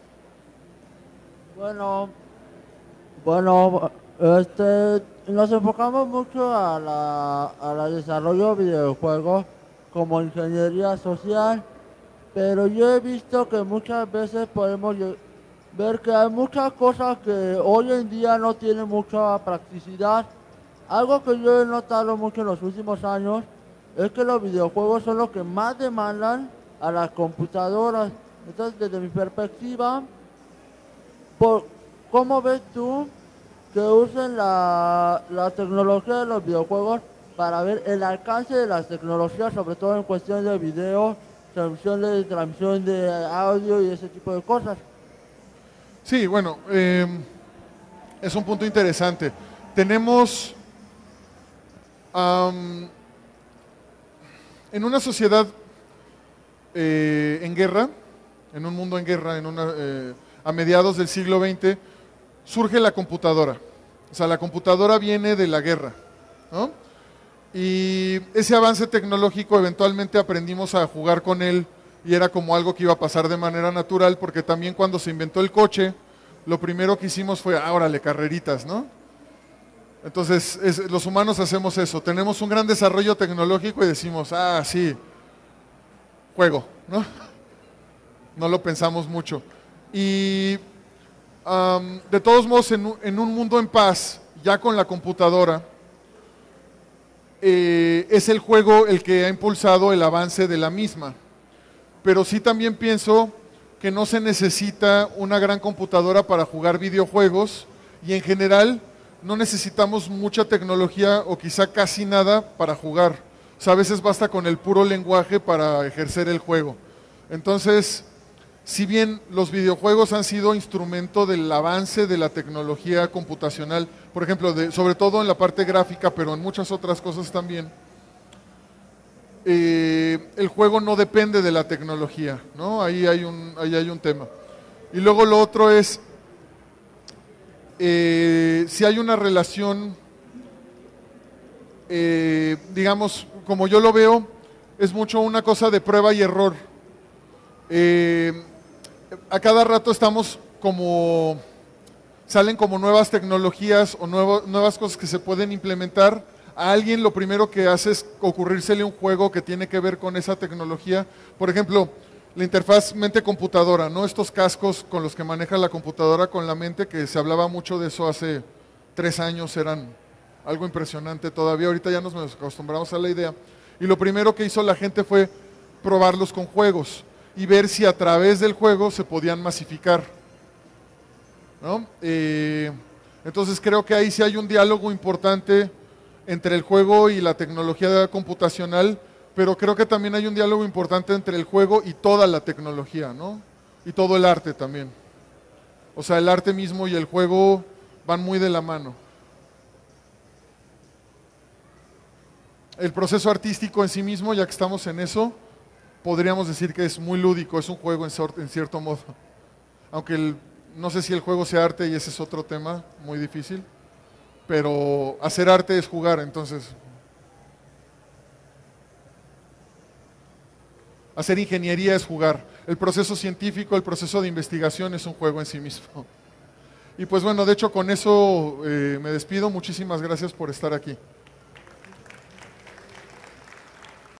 Bueno, bueno, este, nos enfocamos mucho a la, a la desarrollo de videojuegos como ingeniería social, pero yo he visto que muchas veces podemos ver que hay muchas cosas que hoy en día no tienen mucha practicidad. Algo que yo he notado mucho en los últimos años es que los videojuegos son los que más demandan a las computadoras. Entonces, desde mi perspectiva, por, ¿cómo ves tú que usen la, la tecnología de los videojuegos para ver el alcance de las tecnologías, sobre todo en cuestión de video, transmisión de, transmisión de audio y ese tipo de cosas? Sí, bueno, eh, es un punto interesante. Tenemos, um, en una sociedad eh, en guerra, en un mundo en guerra, en una, eh, a mediados del siglo veinte, surge la computadora. O sea, la computadora viene de la guerra, ¿no? Y ese avance tecnológico eventualmente aprendimos a jugar con él y era como algo que iba a pasar de manera natural, porque también cuando se inventó el coche, lo primero que hicimos fue, ah, órale, carreritas, ¿no? Entonces, es, los humanos hacemos eso, tenemos un gran desarrollo tecnológico y decimos, ah, sí, juego, ¿no? No lo pensamos mucho. Y um, de todos modos, en, en un mundo en paz, ya con la computadora, eh, es el juego el que ha impulsado el avance de la misma. Pero sí también pienso que no se necesita una gran computadora para jugar videojuegos y en general no necesitamos mucha tecnología o quizá casi nada para jugar. O sea, a veces basta con el puro lenguaje para ejercer el juego. Entonces, si bien los videojuegos han sido instrumento del avance de la tecnología computacional, por ejemplo, de, sobre todo en la parte gráfica, pero en muchas otras cosas también, eh, el juego no depende de la tecnología, ¿no? Ahí hay un, ahí hay un tema. Y luego lo otro es, eh, si hay una relación, eh, digamos, como yo lo veo, es mucho una cosa de prueba y error. Eh, a cada rato estamos como, salen como nuevas tecnologías o nuevo, nuevas cosas que se pueden implementar. A alguien lo primero que hace es ocurrírsele un juego que tiene que ver con esa tecnología. Por ejemplo, la interfaz mente-computadora, ¿no? Estos cascos con los que maneja la computadora con la mente, que se hablaba mucho de eso hace tres años, eran algo impresionante todavía. Ahorita ya nos acostumbramos a la idea. Y lo primero que hizo la gente fue probarlos con juegos y ver si a través del juego se podían masificar, ¿no? Eh, entonces creo que ahí sí hay un diálogo importante entre el juego y la tecnología computacional, pero creo que también hay un diálogo importante entre el juego y toda la tecnología, ¿no? Y todo el arte también. O sea, el arte mismo y el juego van muy de la mano. El proceso artístico en sí mismo, ya que estamos en eso, podríamos decir que es muy lúdico, es un juego en, en cierto modo. Aunque el, no sé si el juego sea arte y ese es otro tema muy difícil, pero hacer arte es jugar, entonces. Hacer ingeniería es jugar. El proceso científico, el proceso de investigación es un juego en sí mismo. Y pues bueno, de hecho con eso eh, me despido. Muchísimas gracias por estar aquí.